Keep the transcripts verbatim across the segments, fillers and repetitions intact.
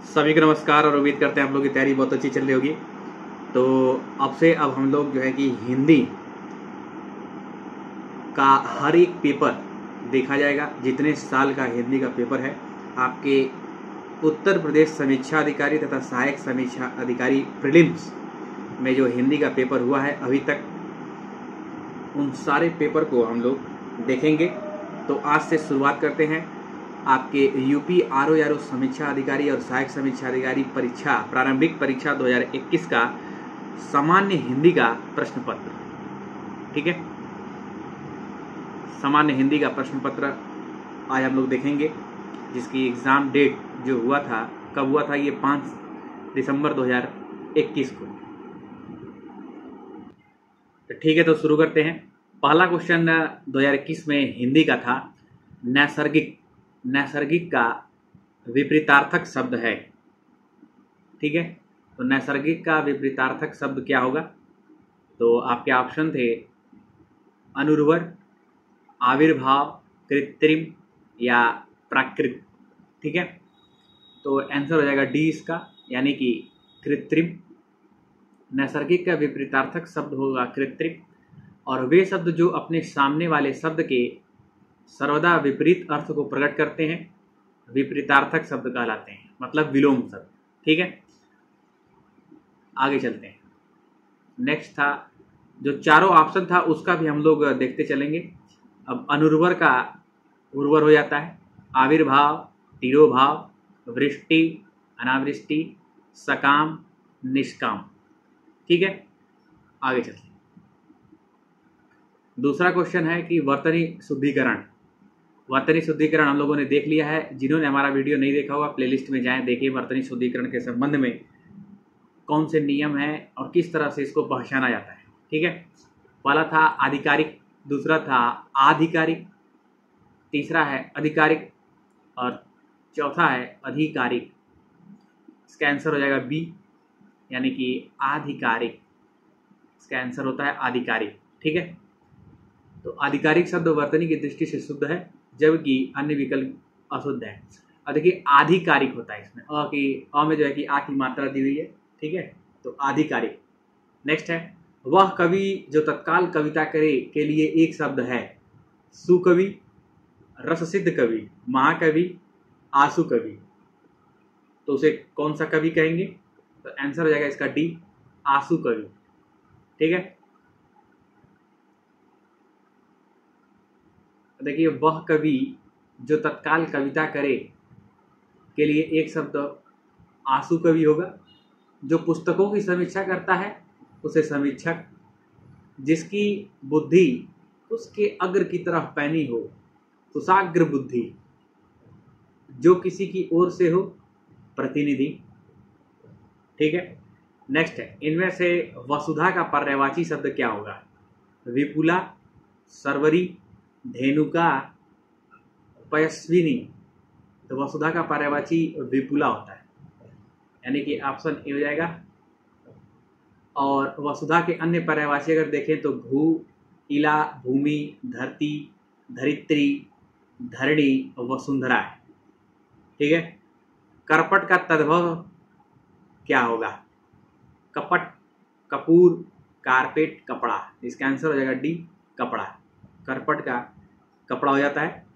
सभी को नमस्कार और उम्मीद करते हैं आप लोग की तैयारी बहुत अच्छी चल रही होगी। तो अब से अब हम लोग जो है कि हिंदी का हर एक पेपर देखा जाएगा। जितने साल का हिंदी का पेपर है, आपके उत्तर प्रदेश समीक्षा अधिकारी तथा सहायक समीक्षा अधिकारी प्रीलिम्स में जो हिंदी का पेपर हुआ है अभी तक, उन सारे पेपर को हम लोग देखेंगे। तो आज से शुरुआत करते हैं आपके UP R O R O समीक्षा अधिकारी और सहायक समीक्षा अधिकारी परीक्षा प्रारंभिक परीक्षा दो हज़ार इक्कीस का सामान्य हिंदी का प्रश्न पत्र। ठीक है, सामान्य हिंदी का प्रश्न पत्र आज हम लोग देखेंगे, जिसकी एग्ज़ाम डेट जो हुआ था, कब हुआ था, ये पाँच दिसंबर दो हज़ार इक्कीस को। तो ठीक है, तो शुरू करते हैं। पहला क्वेश्चन दो हज़ार इक्कीस में हिंदी का था, नैसर्गिक। नैसर्गिक का विपरीतार्थक शब्द है। ठीक है, तो नैसर्गिक का विपरीतार्थक शब्द क्या होगा? तो आपके ऑप्शन थे अनुर्वर, आविर्भाव, कृत्रिम या प्राकृत। ठीक है, तो आंसर हो जाएगा डी इसका, यानी कि कृत्रिम। नैसर्गिक का विपरीतार्थक शब्द होगा कृत्रिम, और वे शब्द जो अपने सामने वाले शब्द के सर्वदा विपरीत अर्थ को प्रकट करते हैं विपरीतार्थक शब्द कहलाते हैं, मतलब विलोम शब्द। ठीक है, आगे चलते हैं। नेक्स्ट था, जो चारों ऑप्शन था उसका भी हम लोग देखते चलेंगे। अब अनुर्वर का उर्वर हो जाता है, आविर्भाव, तिरोभाव, वृष्टि, अनावृष्टि, सकाम, निष्काम। ठीक है, आगे चलते हैं। दूसरा क्वेश्चन है कि वर्तनी शुद्धिकरण। वर्तनी शुद्धिकरण हम लोगों ने देख लिया है। जिन्होंने हमारा वीडियो नहीं देखा होगा, प्लेलिस्ट में जाएं, देखिए वर्तनी शुद्धिकरण के संबंध में कौन से नियम हैं और किस तरह से इसको पहचाना जाता है। ठीक है, पहला था आधिकारिक, दूसरा था आधिकारिक, तीसरा है अधिकारिक और चौथा है अधिकारिक। इसका आंसर हो जाएगा बी, यानी कि आधिकारिक। इसका आंसर होता है आधिकारिक। ठीक है, तो आधिकारिक शब्द वर्तनी की दृष्टि से शुद्ध है, जबकि अन्य विकल्प अशुद्ध है। और देखिए आधिकारिक होता है इसमें, अ की अ में जो है कि आ की मात्रा दी हुई है। ठीक है, तो आधिकारिक। नेक्स्ट है, वह कवि जो तत्काल कविता करे के लिए एक शब्द है, सुकवि, रससिद्ध कवि, महाकवि, आशु कवि। तो उसे कौन सा कवि कहेंगे? तो आंसर हो जाएगा इसका डी, आशु कवि। ठीक है, देखिए वह कवि जो तत्काल कविता करे के लिए एक शब्द आशु कवि होगा। जो पुस्तकों की समीक्षा करता है उसे समीक्षक, जिसकी बुद्धि उसके अग्र की तरफ पैनी हो कुशाग्र बुद्धि, जो किसी की ओर से हो प्रतिनिधि। ठीक है, नेक्स्ट है, इनमें से वसुधा का पर्यायवाची शब्द क्या होगा? विपुला, सर्वरी, धेनुका, पयस्विनी। तो वसुधा का पर्यायवाची विपुला होता है, यानी कि ऑप्शन ए हो जाएगा। और वसुधा के अन्य पर्यायवाची अगर देखें तो भू, इला, भूमि, धरती, धरित्री, धरणी, वसुंधरा है। ठीक है, करपट का तद्भव क्या होगा? कपट, कपूर, कारपेट, कपड़ा। इसका आंसर हो जाएगा डी, कपड़ा। करपट का कपड़ा हो जाता है।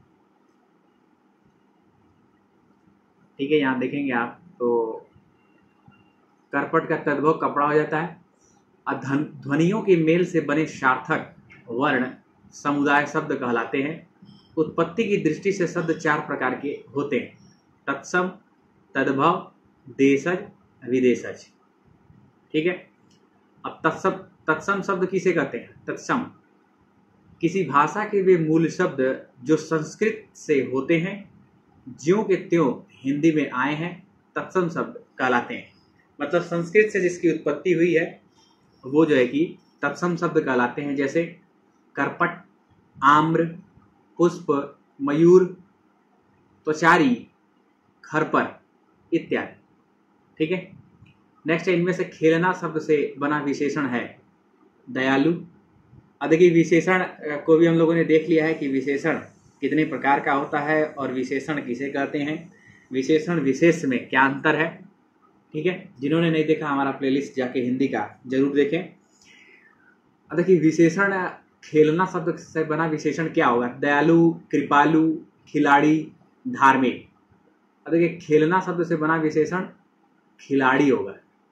ठीक है, यहाँ देखेंगे आप तो करपट का तद्भव कपड़ा हो जाता है। अधन ध्वनियों के मेल से बने सार्थक वर्ण समुदाय शब्द कहलाते हैं। उत्पत्ति की दृष्टि से शब्द चार प्रकार के होते हैं, तत्सम, तद्भव, देशज, विदेशज। ठीक है, अब तत्सम तत्सम शब्द किसे कहते हैं? तत्सम किसी भाषा के वे मूल शब्द जो संस्कृत से होते हैं, ज्यों के त्यों हिंदी में आए हैं, तत्सम शब्द कहलाते हैं। मतलब संस्कृत से जिसकी उत्पत्ति हुई है वो जो है कि तत्सम शब्द कहलाते हैं। जैसे करपट, आम्र, पुष्प, मयूर, त्वचारी, खरपर इत्यादि। ठीक है, नेक्स्ट है, इनमें से खेलना शब्द से बना विशेषण है दयालु। अब देखिए विशेषण को भी हम लोगों ने देख लिया है कि विशेषण कितने प्रकार का होता है और विशेषण किसे कहते हैं। विशेषण विशेष में क्या अंतर है, ठीक है। जिन्होंने नहीं देखा हमारा प्लेलिस्ट जाके हिंदी का जरूर देखें। अब देखिए विशेषण, खेलना शब्द से बना विशेषण क्या होगा, दयालु, कृपालु, खिलाड़ी, धार्मिक। अब देखिए खेलना शब्द से बना विशेषण खिलाड़ी होगा,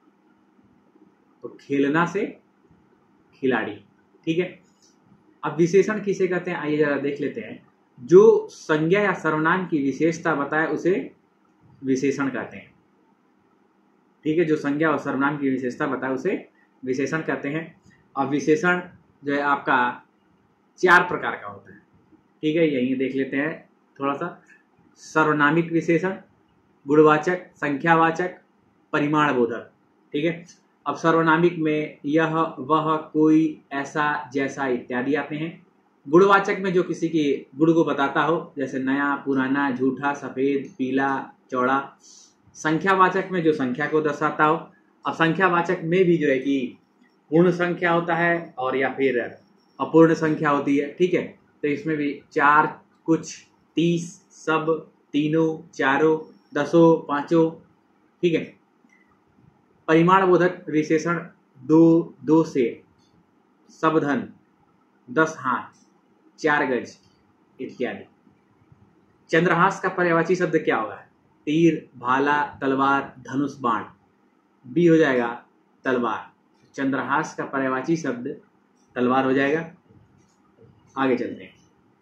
तो खेलना से खिलाड़ी, ठीक है। अब विशेषण किसे कहते हैं, आइए जरा देख लेते हैं। जो संज्ञा या सर्वनाम की विशेषता बताए उसे विशेषण कहते हैं, ठीक है। जो संज्ञा और सर्वनाम की विशेषता बताए उसे विशेषण कहते हैं। अब विशेषण जो है आपका चार प्रकार का होता है, ठीक है। यही देख लेते हैं थोड़ा सा। सर्वनामिक विशेषण, गुणवाचक, संख्यावाचक, परिमाण बोधक, ठीक है। अब सर्वनामिक में यह, वह, कोई, ऐसा, जैसा इत्यादि आते हैं। गुणवाचक में जो किसी की गुण को बताता हो, जैसे नया, पुराना, झूठा, सफेद, पीला, चौड़ा। संख्यावाचक में जो संख्या को दर्शाता हो। अब संख्यावाचक में भी जो है कि पूर्ण संख्या होता है और या फिर अपूर्ण संख्या होती है, ठीक है। तो इसमें भी चार, कुछ, तीस, सब, तीनों, चारों, दसों, पांचों, ठीक है। परिमाण बोधक विशेषण दो, दो से, सबधन, दस हाथ, चार गज इत्यादि। चंद्रहास का पर्यायवाची शब्द क्या होगा, तीर, भाला, तलवार, धनुष, बाण। बी हो जाएगा तलवार। चंद्रहास का पर्यायवाची शब्द तलवार हो जाएगा। आगे चलते हैं।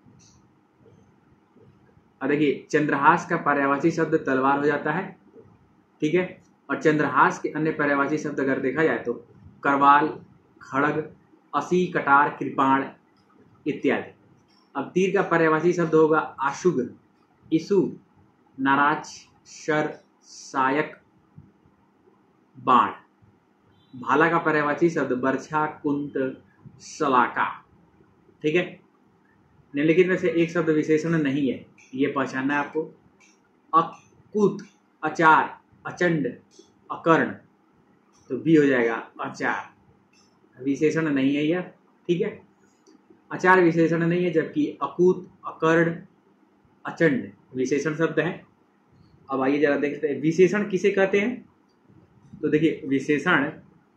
अब देखिए चंद्रहास का पर्यायवाची शब्द तलवार हो जाता है, ठीक है। और चंद्रहास के अन्य पर्यायवाची शब्द अगर देखा जाए तो करवाल, खड़ग, असी, कटार, कृपाण इत्यादि। अब तीर का पर्यायवाची शब्द होगा आशुग, इसु, नाराज, शर, सायक, बाण। भाला का पर्यायवाची शब्द बर्छा, कुंत, शलाका, ठीक है। निम्नलिखित में से एक शब्द विशेषण नहीं है, ये पहचानना है आपको। अकूत, अचार, अचंड, अकर्ण, तो बी हो जाएगा अचार। विशेषण नहीं है यह, ठीक है। अचार विशेषण नहीं है, जबकि अकूत, अकर्ण, अचंड विशेषण शब्द हैं। अब आइए जरा देखते हैं विशेषण किसे कहते हैं। तो देखिए विशेषण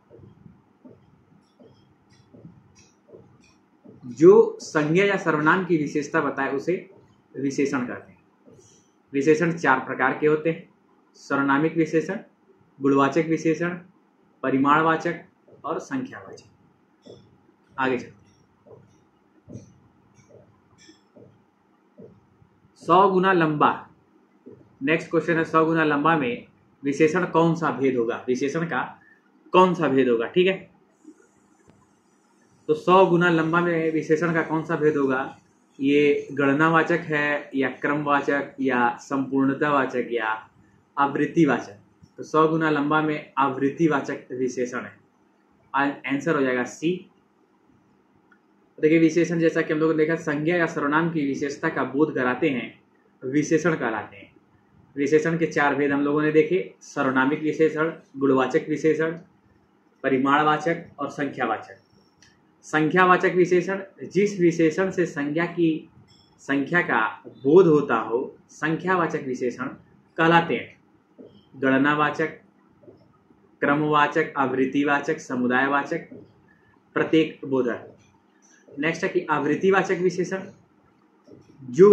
जो संज्ञा या सर्वनाम की विशेषता बताए उसे विशेषण कहते हैं। विशेषण चार प्रकार के होते हैं, सर्वनामिक विशेषण, गुणवाचक विशेषण, परिमाणवाचक और संख्यावाचक। आगे चलते हैं। सौ गुना लंबा, नेक्स्ट क्वेश्चन है। सौ गुना लंबा में विशेषण कौन सा भेद होगा, विशेषण का कौन सा भेद होगा, ठीक है। तो सौ गुना लंबा में विशेषण का कौन सा भेद होगा, ये गणनावाचक है या क्रमवाचक या संपूर्णतावाचक या आवृत्तिवाचक। तो सौ गुना लंबा में आवृत्तिवाचक विशेषण है, आंसर हो जाएगा सी। देखिए विशेषण जैसा कि हम लोगों ने देखा संज्ञा या सर्वनाम की विशेषता का बोध कराते हैं विशेषण कहलाते हैं। विशेषण के चार भेद हम लोगों ने देखे, सर्वनामिक विशेषण, गुणवाचक विशेषण, परिमाणवाचक और संख्यावाचक। संख्यावाचक विशेषण जिस विशेषण से संज्ञा की संख्या का बोध होता हो संख्यावाचक विशेषण कहलाते हैं। गणनावाचक, क्रमवाचक, आवृत्तिवाचक, समुदायवाचक, प्रत्येक बोधक। नेक्स्ट है कि आवृत्तिवाचक विशेषण जो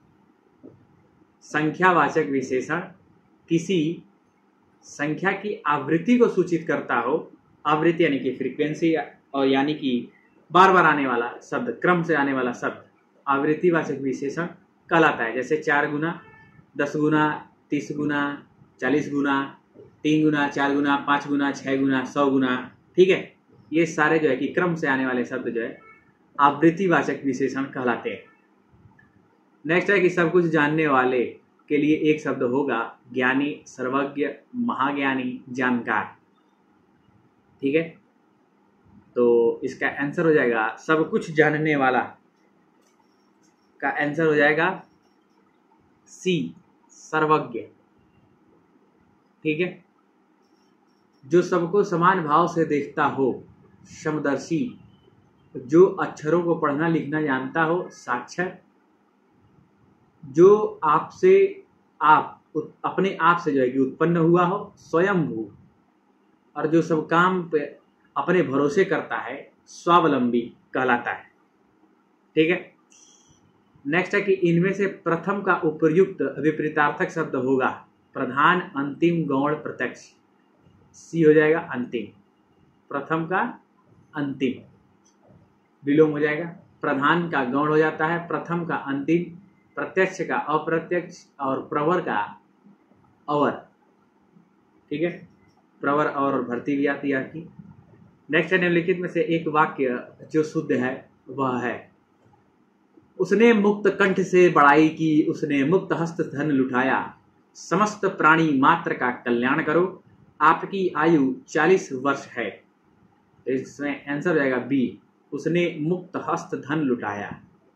संख्यावाचक विशेषण किसी संख्या की आवृत्ति को सूचित करता हो। आवृत्ति यानी कि फ्रीक्वेंसी और यानी कि बार बार आने वाला शब्द, क्रम से आने वाला शब्द आवृत्तिवाचक विशेषण कहलाता है। जैसे चार गुना, दस गुना, तीस गुना, चालीस गुना, तीन गुना, चार गुना, पाँच गुना, छः गुना, सौ गुना, ठीक है। ये सारे जो है कि क्रम से आने वाले शब्द जो है आवृत्तिवाचक विशेषण कहलाते हैं। नेक्स्ट है कि सब कुछ जानने वाले के लिए एक शब्द होगा ज्ञानी, सर्वज्ञ, महाज्ञानी, जानकार, ठीक है। तो इसका आंसर हो जाएगा सब कुछ जानने वाला का आंसर हो जाएगा सी, सर्वज्ञ, ठीक है। जो सबको समान भाव से देखता हो, समदर्शी। जो अक्षरों को पढ़ना लिखना जानता हो, साक्षर। जो आपसे आप अपने आप से जो है कि उत्पन्न हुआ हो, स्वयंभू, और जो सब काम पे अपने भरोसे करता है, स्वावलंबी कहलाता है। ठीक है। नेक्स्ट है कि इनमें से प्रथम का उपयुक्त विपरीतार्थक शब्द होगा प्रधान, अंतिम, गौण, प्रत्यक्ष। सी हो जाएगा अंतिम। प्रथम का अंतिम विलोम हो जाएगा, प्रधान का गौण हो जाता है, प्रथम का अंतिम, प्रत्यक्ष का अप्रत्यक्ष, और प्रवर का अवर। ठीक है। प्रवर और भर्ती भी आती है आपकी। नेक्स्ट है निम्नलिखित में से एक वाक्य जो शुद्ध है वह है उसने मुक्त कंठ से बड़ाई की, उसने मुक्त हस्त धन लुटाया, समस्त प्राणी मात्र का कल्याण करो, आपकी आयु चालीस वर्ष है। इसमें आंसर हो जाएगा बी, उसने मुक्त हस्त धन लुटाया।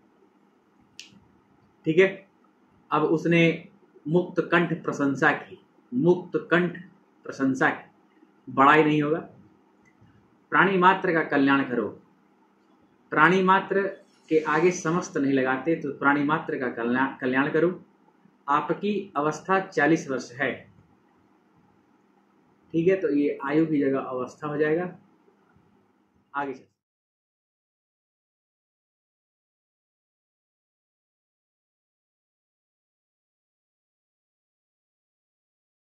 ठीक है। अब उसने मुक्त कंठ प्रशंसा की, मुक्त कंठ प्रशंसा की, बड़ाई नहीं होगा। प्राणी मात्र का कल्याण करो, प्राणी मात्र के आगे समस्त नहीं लगाते तो प्राणी मात्र का कल्याण कल्याण करो, आपकी अवस्था चालीस वर्ष है। ठीक है। तो ये आयु की जगह अवस्था हो जाएगा। आगे